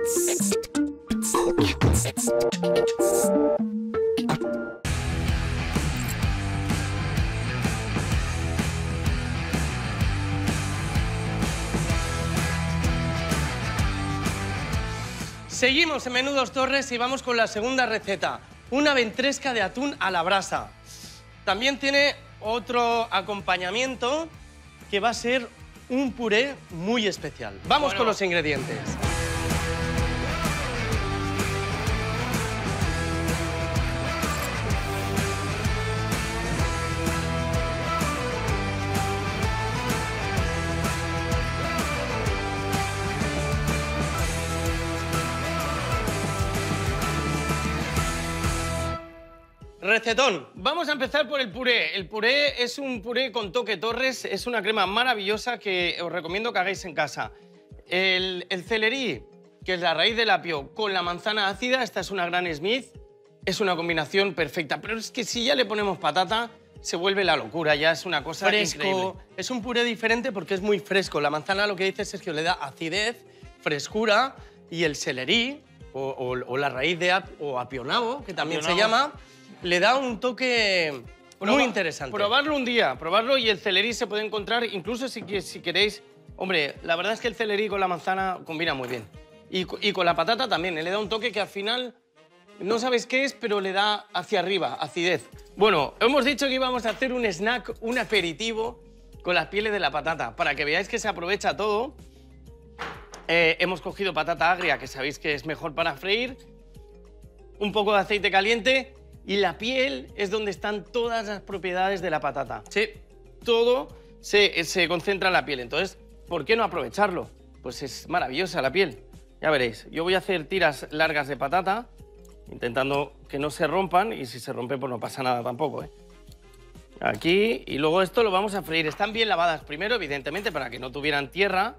Seguimos en Menudos Torres y vamos con la segunda receta. Una ventresca de atún a la brasa. También tiene otro acompañamiento que va a ser un puré muy especial. Vamos con los ingredientes. Recetón. Vamos a empezar por el puré. El puré es un puré con toque Torres, es una crema maravillosa que os recomiendo que hagáis en casa. El celerí, que es la raíz del apio, con la manzana ácida, esta es una Granny Smith, es una combinación perfecta. Pero es que si ya le ponemos patata, se vuelve la locura, ya es una cosa increíble. Es un puré diferente porque es muy fresco. La manzana, lo que dice Sergio, le da acidez, frescura, y el celerí, o la raíz de apionabo, que también se llama, le da un toque muy interesante. Probarlo un día, probarlo, y el celerí se puede encontrar, incluso si queréis. Hombre, la verdad es que el celerí con la manzana combina muy bien. Y con la patata también, le da un toque que al final no sabes qué es, pero le da hacia arriba, acidez. Bueno, hemos dicho que íbamos a hacer un snack, un aperitivo con las pieles de la patata, para que veáis que se aprovecha todo. Hemos cogido patata agria, que sabéis que es mejor para freír, un poco de aceite caliente. Y la piel es donde están todas las propiedades de la patata. Sí, todo se concentra en la piel. Entonces, ¿por qué no aprovecharlo? Pues es maravillosa la piel. Ya veréis, yo voy a hacer tiras largas de patata, intentando que no se rompan, y si se rompe, pues no pasa nada tampoco, ¿eh? Aquí, y luego esto lo vamos a freír. Están bien lavadas primero, evidentemente, para que no tuvieran tierra.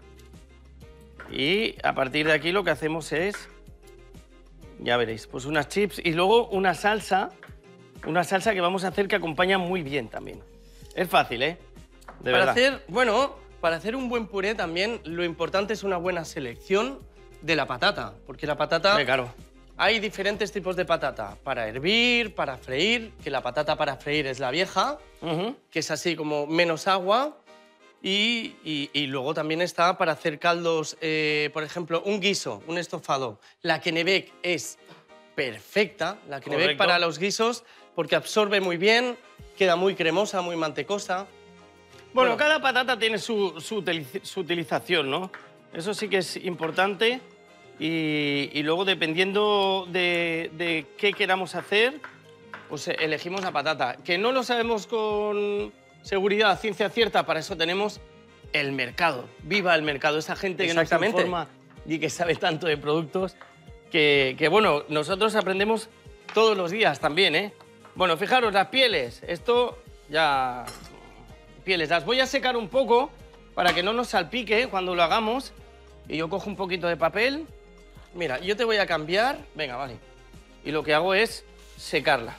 Y a partir de aquí lo que hacemos es, ya veréis, pues unas chips y luego una salsa que vamos a hacer que acompaña muy bien también. Es fácil, ¿eh? De verdad. Para hacer un buen puré también lo importante es una buena selección de la patata, porque la patata... Claro. Hay diferentes tipos de patata, para hervir, para freír, que la patata para freír es la vieja, que es así como menos agua, y luego también está para hacer caldos, por ejemplo, un guiso, un estofado. La Kennebec es perfecta, la Kennebec para los guisos, porque absorbe muy bien, queda muy cremosa, muy mantecosa. Bueno, cada patata tiene su utilización, ¿no? Eso sí que es importante. Y luego, dependiendo de qué queramos hacer, pues elegimos la patata. Que no lo sabemos con seguridad, a ciencia cierta, para eso tenemos el mercado. ¡Viva el mercado! Esa gente que nos informa y que sabe tanto de productos que, bueno, nosotros aprendemos todos los días también, ¿eh? Bueno, fijaros, las pieles. Esto ya... Pieles. Las voy a secar un poco para que no nos salpique cuando lo hagamos. Y yo cojo un poquito de papel. Mira, yo te voy a cambiar. Venga, vale. Y lo que hago es secarla.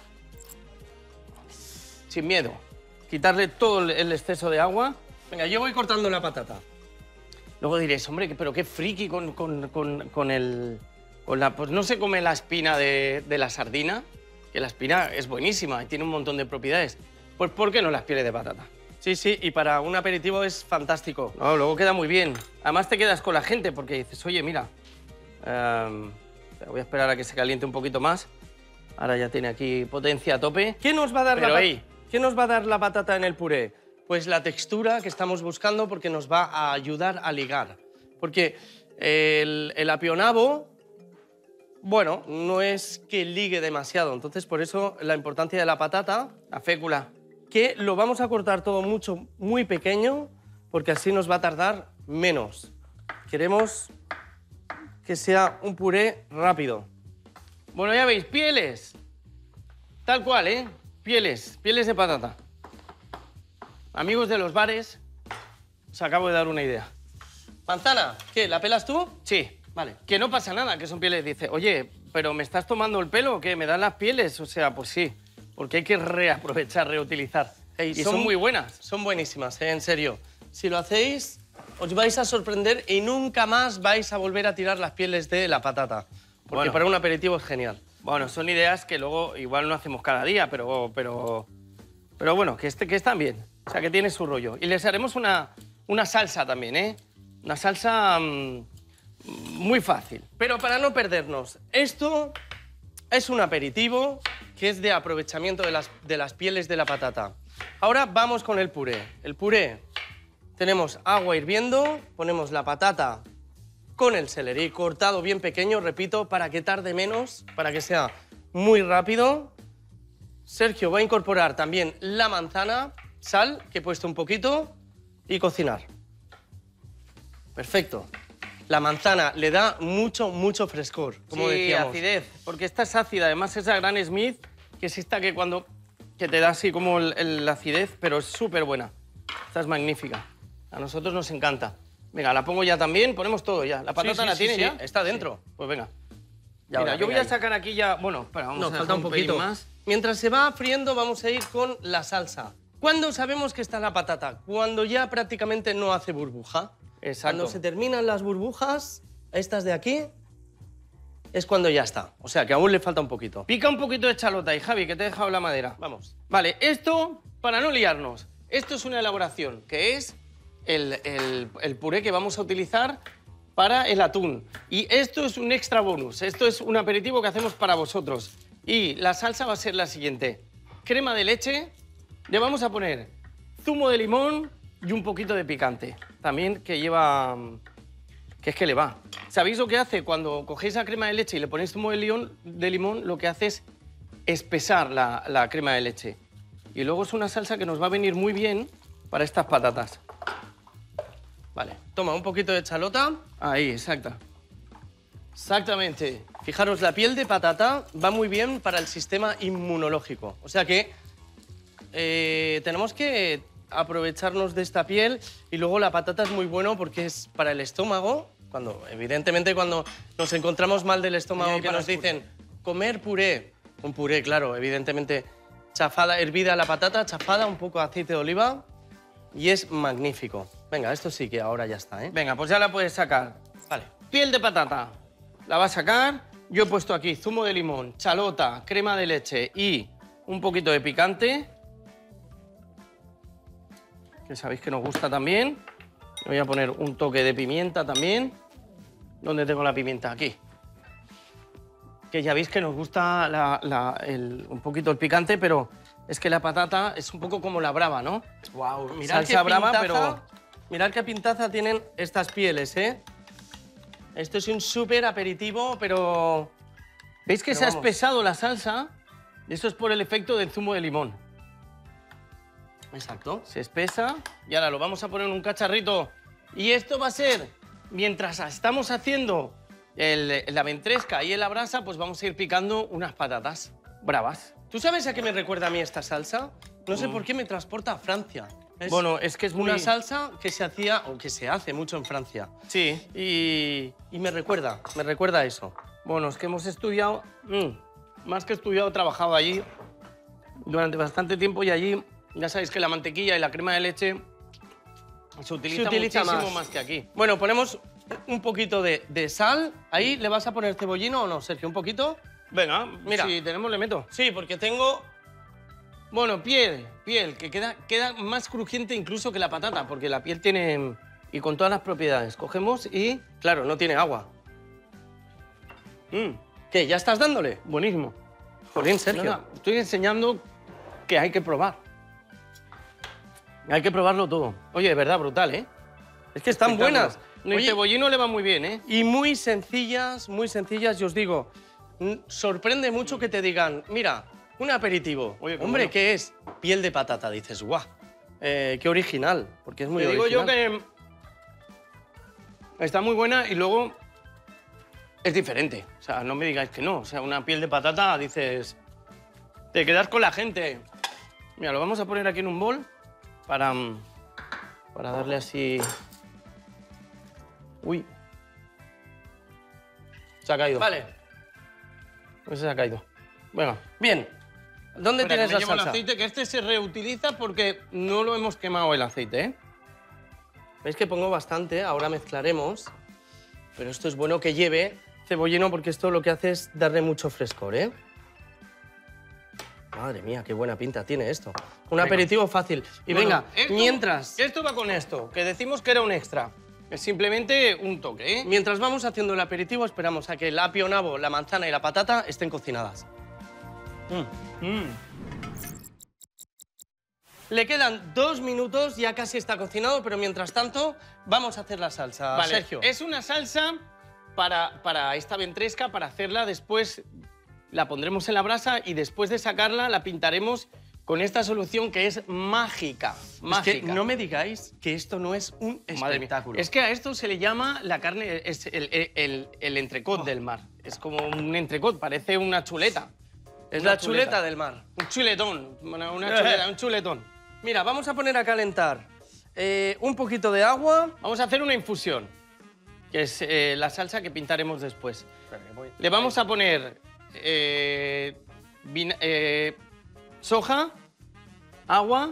Sin miedo. Quitarle todo el exceso de agua. Venga, yo voy cortando la patata. Luego diréis, hombre, pero qué friki con la... Pues no se come la espina de la sardina, que la espina es buenísima y tiene un montón de propiedades. Pues ¿por qué no las pieles de patata? Sí, sí, y para un aperitivo es fantástico. No, luego queda muy bien. Además te quedas con la gente porque dices, oye, mira, voy a esperar a que se caliente un poquito más. Ahora ya tiene aquí potencia a tope. ¿Qué nos va a dar ¿qué nos va a dar la patata en el puré? Pues la textura que estamos buscando, porque nos va a ayudar a ligar. Porque el apionabo, bueno, no es que ligue demasiado. Entonces, por eso la importancia de la patata, la fécula, que lo vamos a cortar todo muy pequeño, porque así nos va a tardar menos. Queremos que sea un puré rápido. Bueno, ya veis, pieles. Tal cual, ¿eh? Pieles de patata. Amigos de los bares, os acabo de dar una idea. Manzana, ¿qué? ¿La pelas tú? Sí. Vale. Que no pasa nada, que son pieles. Dice, oye, ¿pero me estás tomando el pelo o qué? ¿Me dan las pieles? O sea, pues sí. Porque hay que reaprovechar, reutilizar. Y son muy buenas. Son buenísimas, en serio. Si lo hacéis, os vais a sorprender y nunca más vais a volver a tirar las pieles de la patata. Porque Bueno. para un aperitivo es genial. Bueno, son ideas que luego igual no hacemos cada día, pero bueno, que están bien. O sea, que tiene su rollo. Y les haremos una salsa también, ¿eh? Una salsa muy fácil. Pero para no perdernos, esto es un aperitivo que es de aprovechamiento de las pieles de la patata. Ahora vamos con el puré. El puré, tenemos agua hirviendo, ponemos la patata con el celerí cortado bien pequeño, repito, para que tarde menos, para que sea muy rápido. Sergio va a incorporar también la manzana, sal, que he puesto un poquito, y cocinar. Perfecto. La manzana le da mucho frescor, como sí, decíamos. acidez, porque esta es ácida. Además, esa Gran Smith, que es esta que te da así como la acidez, pero es súper buena. Esta es magnífica. A nosotros nos encanta. Venga, la pongo ya también, ponemos todo ya. ¿La patata la tiene ya? Está dentro. Sí. Pues venga. Ya Mira, ahora, yo voy venga a ahí. sacar aquí ya... Bueno, espera, vamos No, a dejar falta un pelín poquito más. Mientras se va friendo, vamos a ir con la salsa. ¿Cuándo sabemos que está la patata? Cuando ya prácticamente no hace burbuja. Exacto. Cuando se terminan las burbujas, estas de aquí, es cuando ya está. O sea, que aún le falta un poquito. Pica un poquito de chalota y Javi, que te he dejado la madera. Vamos. Vale, esto, para no liarnos, esto es una elaboración, que es el puré que vamos a utilizar para el atún. Y esto es un extra bonus, esto es un aperitivo que hacemos para vosotros. Y la salsa va a ser la siguiente. Crema de leche, le vamos a poner zumo de limón y un poquito de picante. También que lleva... que es que le va. ¿Sabéis lo que hace? Cuando cogéis la crema de leche y le ponéis zumo de limón, lo que hace es espesar la crema de leche. Y luego es una salsa que nos va a venir muy bien para estas patatas. Vale, toma un poquito de chalota. Ahí, exacta. Exactamente. Fijaros, la piel de patata va muy bien para el sistema inmunológico. O sea que tenemos que aprovecharnos de esta piel y luego la patata es muy bueno porque es para el estómago. Evidentemente, cuando nos encontramos mal del estómago, Y que para nos el puré. dicen comer puré. Un puré, claro, evidentemente chafada, hervida la patata, chafada, un poco de aceite de oliva y es magnífico. Venga, esto sí que ahora ya está, ¿eh? Venga, pues ya la puedes sacar. Vale. Piel de patata. La va a sacar. Yo he puesto aquí zumo de limón, chalota, crema de leche y un poquito de picante. Que sabéis que nos gusta también. Le voy a poner un toque de pimienta también. ¿Dónde tengo la pimienta? Aquí. Que ya veis que nos gusta un poquito el picante, pero es que la patata es un poco como la brava, ¿no? Wow, Salsa brava, pero... Mirad qué pintaza tienen estas pieles, ¿eh? Esto es un súper aperitivo, pero... ¿Veis que Pero se ha vamos. espesado la salsa? Y eso es por el efecto del zumo de limón. Exacto. Se espesa y ahora lo vamos a poner en un cacharrito. Y esto va a ser, mientras estamos haciendo la ventresca y en la brasa, pues vamos a ir picando unas patatas bravas. ¿Tú sabes a qué me recuerda a mí esta salsa? No sé por qué me transporta a Francia. Bueno, es que es una muy... salsa que se hacía, o que se hace mucho en Francia. Sí. Y me recuerda a eso. Bueno, es que hemos estudiado, más que estudiado, trabajado allí durante bastante tiempo y allí ya sabéis que la mantequilla y la crema de leche se utiliza muchísimo más que aquí. Bueno, ponemos un poquito de sal. Ahí, ¿le vas a poner cebollino o no, Sergio? ¿Un poquito? Venga, Mira. si tenemos le meto. Sí, porque tengo... Bueno, piel, que queda más crujiente incluso que la patata, porque la piel tiene... y con todas las propiedades. Cogemos y... Claro, no tiene agua. ¿Qué? ¿Ya estás dándole? Buenísimo. Jolín, Sergio. Nada, estoy enseñando que hay que probar. Hay que probarlo todo. Oye, de verdad, brutal, ¿eh? Es que están buenas. El Oye, cebollino le va muy bien, ¿eh? y muy sencillas, y os digo, sorprende mucho que te digan, mira, un aperitivo. Oye, qué Hombre, bueno. ¿qué es? Piel de patata. Dices, guau, qué original, porque es muy Te digo original. yo que está muy buena y luego es diferente. O sea, no me digáis que no. O sea, una piel de patata, dices, te quedas con la gente. Mira, lo vamos a poner aquí en un bol para darle así... Uy. Se ha caído. Vale, Pues se ha caído. Venga. bien. ¿Dónde Espera, tienes que la me llevo el salsa? aceite, que este se reutiliza porque no lo hemos quemado el aceite, ¿eh? Veis que pongo bastante, ahora mezclaremos. Pero esto es bueno que lleve cebollino porque esto lo que hace es darle mucho frescor, ¿eh? Madre mía, qué buena pinta tiene esto. Un aperitivo fácil. Y Bueno, venga, mientras... Esto va con esto, que decimos que era un extra. Es simplemente un toque, ¿eh? Mientras vamos haciendo el aperitivo, esperamos a que el apio nabo, la manzana y la patata estén cocinadas. Le quedan 2 minutos, ya casi está cocinado, pero mientras tanto vamos a hacer la salsa. Vale, Sergio. es una salsa para esta ventresca, para hacerla después la pondremos en la brasa y después de sacarla la pintaremos con esta solución que es mágica. Es que no me digáis que esto no es un Madre mía. espectáculo. Es que a esto se le llama la carne, es el entrecot del mar. Es como un entrecot, parece una chuleta. Es una la chuleta del mar. Un chuletón, una chuleta, un chuletón. Mira, vamos a poner a calentar un poquito de agua. Vamos a hacer una infusión, que es la salsa que pintaremos después. Le vamos a poner soja, agua,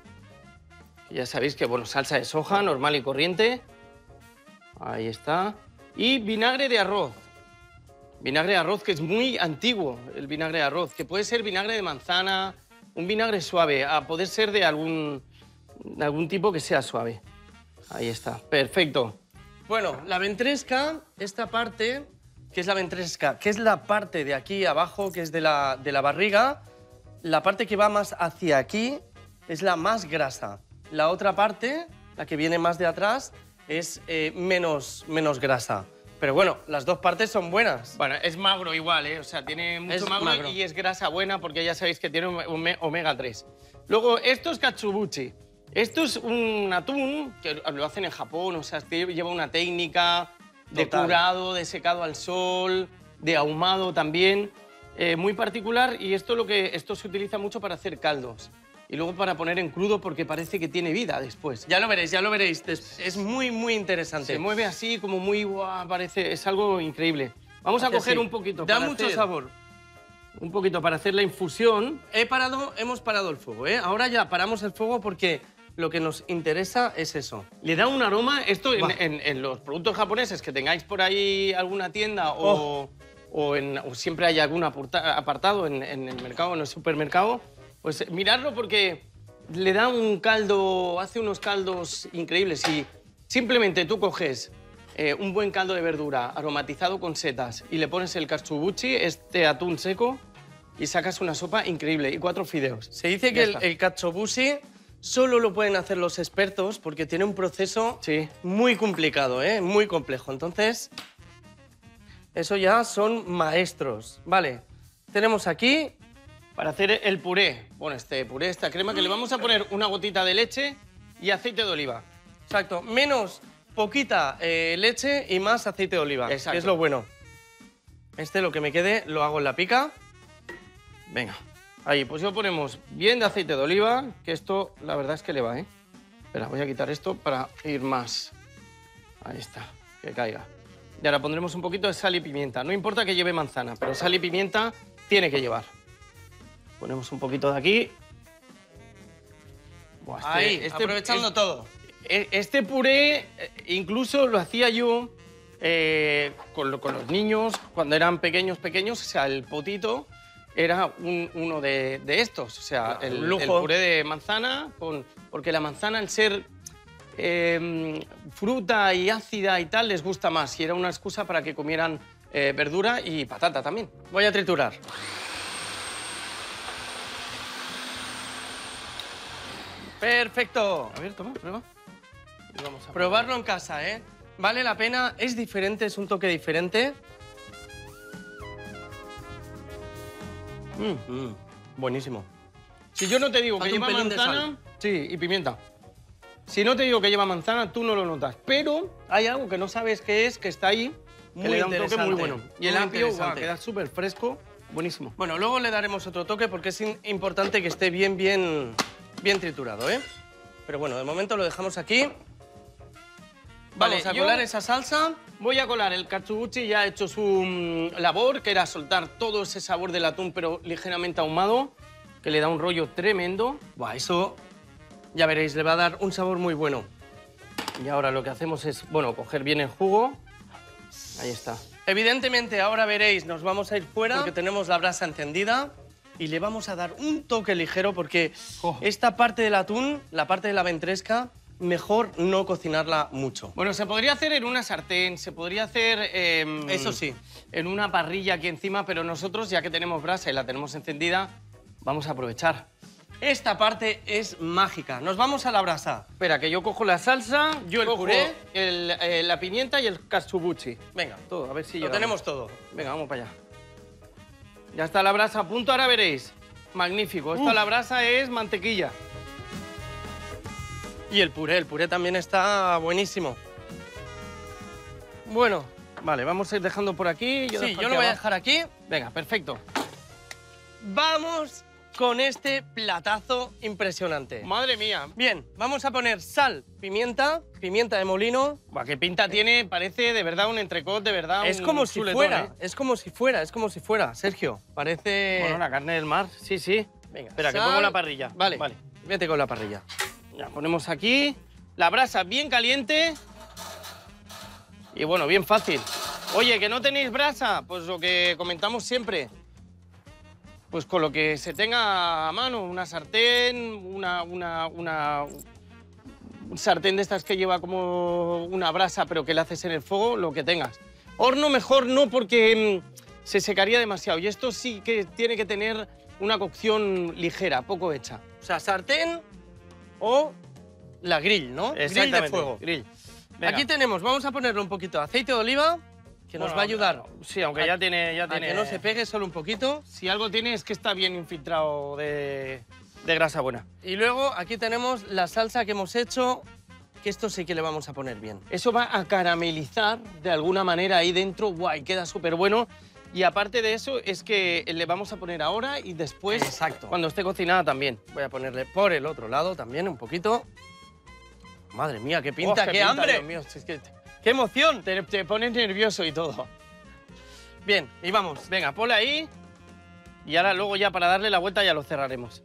ya sabéis que, bueno, salsa de soja, normal y corriente. Ahí está. Y vinagre de arroz. Vinagre de arroz, que es muy antiguo, el vinagre de arroz, que puede ser vinagre de manzana, un vinagre suave, a poder ser de algún tipo que sea suave. Ahí está, perfecto. Bueno, la ventresca, esta parte, que es la ventresca, que es la parte de aquí abajo, que es de la barriga, la parte que va más hacia aquí es la más grasa. La otra parte, la que viene más de atrás, es menos grasa. Pero bueno, las dos partes son buenas. Bueno, es magro igual, ¿eh? O sea, tiene mucho magro y es grasa buena porque ya sabéis que tiene omega 3. Luego, esto es katsubuchi. Esto es un atún que lo hacen en Japón, o sea, lleva una técnica de curado, de secado al sol, de ahumado también, muy particular. Y esto se utiliza mucho para hacer caldos. Y luego para poner en crudo porque parece que tiene vida después. Ya lo veréis, ya lo veréis. Es muy, muy interesante. Se mueve así como muy guau, parece, es algo increíble. Vamos a coger un poquito. Da mucho sabor. Un poquito para hacer la infusión. Hemos parado el fuego, ¿eh? Ahora ya paramos el fuego porque lo que nos interesa es eso. Le da un aroma, esto en los productos japoneses que tengáis por ahí alguna tienda o siempre hay algún apartado en el mercado, en el supermercado. Pues mirarlo porque le da un caldo, hace unos caldos increíbles. Y simplemente tú coges un buen caldo de verdura aromatizado con setas y le pones el katsubuchi, este atún seco, y sacas una sopa increíble y 4 fideos. Se dice que el katsubuchi solo lo pueden hacer los expertos porque tiene un proceso muy complicado, muy complejo. Entonces, eso ya son maestros. Vale, tenemos aquí... Para hacer el puré, bueno, esta crema, que le vamos a poner una gotita de leche y aceite de oliva. Exacto, menos poquita leche y más aceite de oliva, exacto, que es lo bueno. Lo que me quede lo hago en la pica. Venga, ahí, pues ya ponemos bien de aceite de oliva, que esto la verdad es que le va, ¿eh? Espera, voy a quitar esto para ir más. Ahí está, que caiga. Y ahora pondremos un poquito de sal y pimienta. No importa que lleve manzana, pero sal y pimienta tiene que llevar. Ponemos un poquito de aquí. Buah, aprovechando todo. Este puré incluso lo hacía yo con los niños cuando eran pequeños. O sea, el potito era uno de estos. O sea, el puré de manzana, porque la manzana, al ser fruta y ácida y tal, les gusta más. Y era una excusa para que comieran verdura y patata también. Voy a triturar. Perfecto. A ver, toma, prueba. Y vamos a probarlo en casa, ¿eh? Vale la pena, es diferente, es un toque diferente. Buenísimo. Si yo no te digo que lleva manzana... Sí, y pimienta. Si no te digo que lleva manzana, tú no lo notas. Pero hay algo que no sabes qué es, que está ahí, que le da un toque muy bueno. Y el apio va a quedar súper fresco, buenísimo. Bueno, luego le daremos otro toque porque es importante que esté bien triturado, ¿eh? Pero bueno, de momento lo dejamos aquí. Vamos a colar esa salsa. Voy a colar el katsubuchi, ya ha hecho su labor, que era soltar todo ese sabor del atún, pero ligeramente ahumado, que le da un rollo tremendo. Buah, eso, ya veréis, le va a dar un sabor muy bueno. Y ahora lo que hacemos es, bueno, coger bien el jugo. Ahí está. Evidentemente, ahora veréis, nos vamos a ir fuera porque tenemos la brasa encendida y le vamos a dar un toque ligero porque esta parte del atún, la parte de la ventresca, mejor no cocinarla mucho. Bueno, se podría hacer en una sartén, se podría hacer, eso sí, en una parrilla aquí encima, pero nosotros, ya que tenemos brasa y la tenemos encendida, vamos a aprovechar. Esta parte es mágica. Nos vamos a la brasa. Espera, que yo cojo la salsa, yo el puré, la pimienta y el katsubuchi. Venga, todo, a ver si lo tenemos todo. Venga, vamos para allá. Ya está la brasa a punto, ahora veréis. Magnífico. Esta la brasa es mantequilla. Y el puré también está buenísimo. Bueno, vale, vamos a ir dejando por aquí. Yo lo voy a dejar aquí. Venga, perfecto. Vamos con este platazo impresionante. Madre mía. Bien, vamos a poner sal, pimienta de molino. Buah, qué pinta tiene, parece de verdad un entrecot, de verdad. Es como si fuera, es como si fuera, Sergio. Parece... Bueno, la carne del mar, sí, sí. Venga, espera, que pongo la parrilla. Vale, vete con la parrilla. Ya, ponemos aquí la brasa bien caliente. Y bueno, bien fácil. Oye, ¿que no tenéis brasa? Pues lo que comentamos siempre. Pues con lo que se tenga a mano, una sartén, un sartén de estas que lleva como una brasa, pero que le haces en el fuego, lo que tengas. Horno mejor no, porque se secaría demasiado. Y esto sí que tiene que tener una cocción ligera, poco hecha. O sea, sartén o la grill, ¿no? Grill de fuego. Grill. Aquí tenemos, vamos a ponerle un poquito de aceite de oliva, que nos va a ayudar. Sí, aunque ya tiene... A que no se pegue, solo un poquito. Si algo tiene es que está bien infiltrado de grasa buena. Y luego aquí tenemos la salsa que hemos hecho, que esto sí que le vamos a poner bien. Eso va a caramelizar de alguna manera ahí dentro. Guay, queda súper bueno. Y aparte de eso, es que le vamos a poner ahora y después, cuando esté cocinada también. Voy a ponerle por el otro lado también un poquito. Madre mía, qué pinta, qué hambre. Dios mío, es que... ¡Qué emoción! Te pones nervioso y todo. Bien, y vamos. Venga, ponle ahí. Y ahora luego ya para darle la vuelta ya lo cerraremos.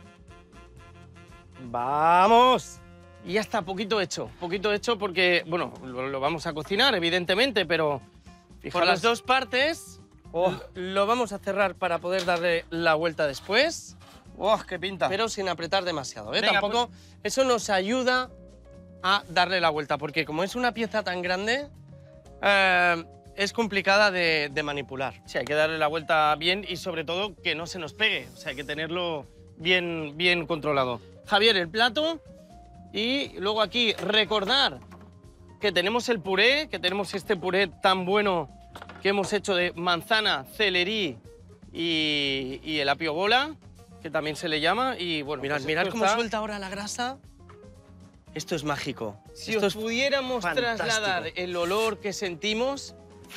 ¡Vamos! Y ya está, poquito hecho porque, bueno, lo vamos a cocinar, evidentemente, pero... Fijaros, por las dos partes lo vamos a cerrar para poder darle la vuelta después. ¡Oh, qué pinta! Pero sin apretar demasiado, ¿eh? Venga, tampoco... Pues... Eso nos ayuda a darle la vuelta, porque como es una pieza tan grande, es complicada de manipular. Sí, hay que darle la vuelta bien y sobre todo que no se nos pegue. O sea, hay que tenerlo bien controlado. Javier, el plato. Y luego aquí recordar que tenemos el puré, que tenemos este puré tan bueno que hemos hecho de manzana, celerí y el apio bola, que también se le llama. Y bueno, mirad, pues mirad cómo suelta ahora la grasa. Esto es mágico. Si os pudiéramos trasladar el olor que sentimos,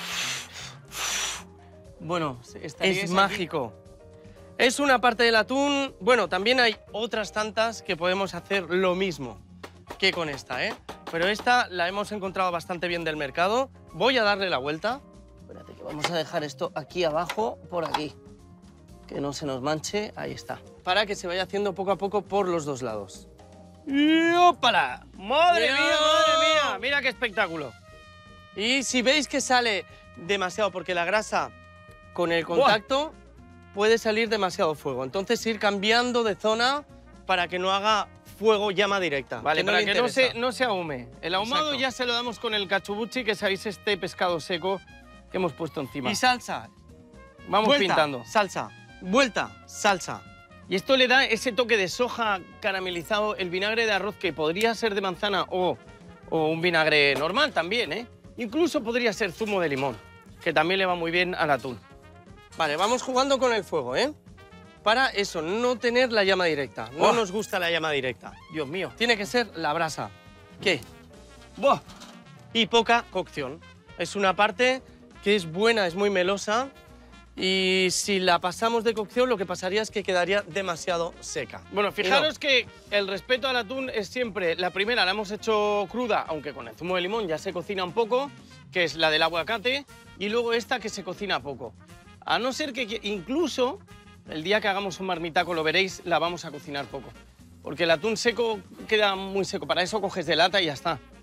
bueno, es mágico. Es una parte del atún. Bueno, también hay otras tantas que podemos hacer lo mismo que con esta, ¿eh? Pero esta la hemos encontrado bastante bien del mercado. Voy a darle la vuelta. Espérate, que vamos a dejar esto aquí abajo, por aquí. Que no se nos manche. Ahí está. Para que se vaya haciendo poco a poco por los dos lados. ¡Y ópala! ¡Madre mía, madre mía! Mira qué espectáculo. Y si veis que sale demasiado, porque la grasa con el contacto puede salir demasiado fuego. Entonces ir cambiando de zona para que no haga fuego, llama directa. Vale, para que no se ahume. El ahumado ya se lo damos con el katsubuchi, que sabéis este pescado seco que hemos puesto encima. Y salsa. Vamos pintando. Salsa. Vuelta. Salsa. Y esto le da ese toque de soja caramelizado, el vinagre de arroz, que podría ser de manzana o un vinagre normal también, ¿eh? Incluso podría ser zumo de limón, que también le va muy bien al atún. Vale, vamos jugando con el fuego, ¿eh? Para eso, no tener la llama directa. No nos gusta la llama directa. Dios mío. Tiene que ser la brasa. ¿Qué? ¡Buah! Y poca cocción. Es una parte que es buena, es muy melosa. Y si la pasamos de cocción, lo que pasaría es que quedaría demasiado seca. Bueno, fijaros que el respeto al atún es siempre... La primera la hemos hecho cruda, aunque con el zumo de limón ya se cocina un poco, que es la del aguacate, y luego esta que se cocina poco. A no ser que incluso el día que hagamos un marmitaco, lo veréis, la vamos a cocinar poco. Porque el atún seco queda muy seco. Para eso coges de lata y ya está.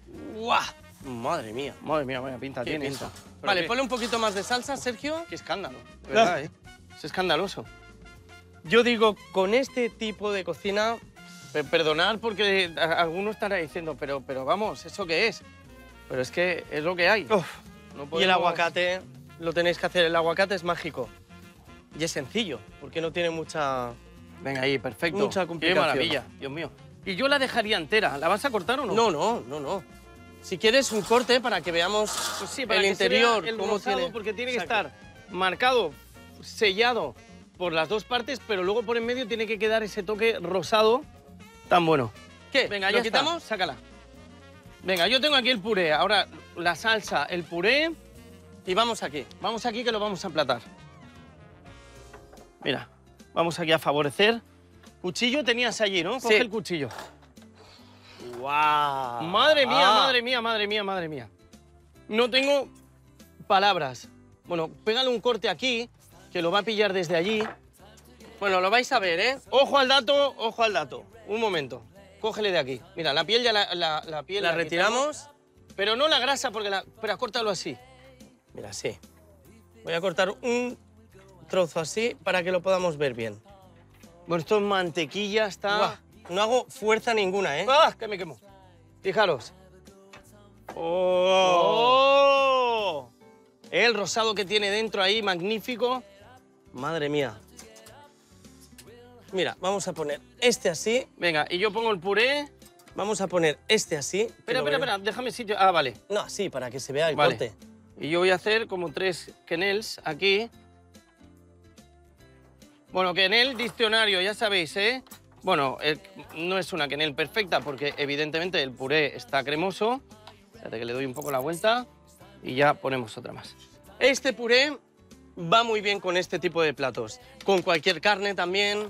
¡Guau! Madre mía. Madre mía, vaya pinta tiene pinta. esto. Vale, ponle un poquito más de salsa, Sergio. Qué escándalo, de verdad, ¿eh? Es escandaloso. Yo digo, con este tipo de cocina, perdonad porque alguno estará diciendo, pero vamos, ¿eso qué es? Pero es que es lo que hay. Uf. No Y el podemos- aguacate, lo tenéis que hacer. El aguacate es mágico. Y es sencillo, porque no tiene mucha... Venga, ahí, perfecto. Mucha Qué complicación. maravilla, Dios mío. Y yo la dejaría entera. ¿La vas a cortar o no? No. Si quieres un corte para que veamos Pues sí, para el que se vea interior, el cómo rosado, tiene. porque tiene que Exacto. estar marcado, sellado por las dos partes, pero luego por en medio tiene que quedar ese toque rosado tan bueno. ¿Qué? Venga, ¿Lo ya está. quitamos? Sácala. Venga, yo tengo aquí el puré. Ahora la salsa, el puré. Y vamos aquí. Vamos aquí que lo vamos a aplatar. Mira, vamos aquí a favorecer. Cuchillo tenías allí, ¿no? Coge Sí. el cuchillo. ¡Guau! Madre mía, Ah. madre mía, madre mía, madre mía. No tengo palabras. Bueno, pégale un corte aquí, que lo va a pillar desde allí. Bueno, lo vais a ver, ¿eh? Ojo al dato, ojo al dato. Un momento. Cógele de aquí. Mira, la piel ya la piel La retiramos. quitamos, pero no la grasa, porque Espera, córtalo así. Mira, sí. Voy a cortar un trozo así para que lo podamos ver bien. Bueno, esto es mantequilla, está... Guau, no hago fuerza ninguna, ¿eh? ¡Ah! Que me quemo. Fijaros. ¡Oh! El rosado que tiene dentro ahí, magnífico. Madre mía. Mira, vamos a poner este así. Venga, y yo pongo el puré. Vamos a poner este así. Espera, déjame sitio. Ah, vale. No, así, para que se vea el Vale. corte. Y yo voy a hacer como 3 quenelles aquí. Bueno, quenel, diccionario, ya sabéis, ¿eh? Bueno, no es una quenel perfecta porque evidentemente el puré está cremoso. Espérate que le doy un poco la vuelta y ya ponemos otra más. Este puré va muy bien con este tipo de platos. Con cualquier carne también.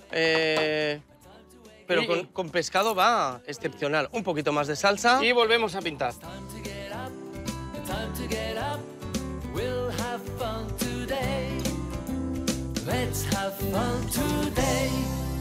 Pero Y- con pescado va excepcional. Un poquito más de salsa. Y volvemos a pintar. Time to get up, we'll have fun today. Let's have fun today.